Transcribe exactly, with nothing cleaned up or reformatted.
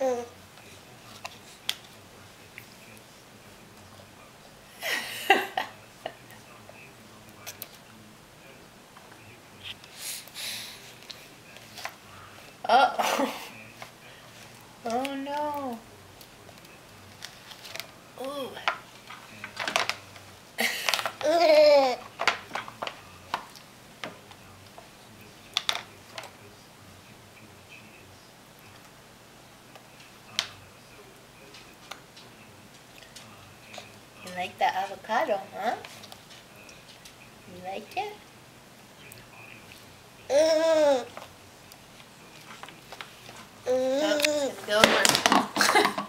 Oh. Oh no. Ooh. You like that avocado, huh? You like it? Oh, it's gonna go over.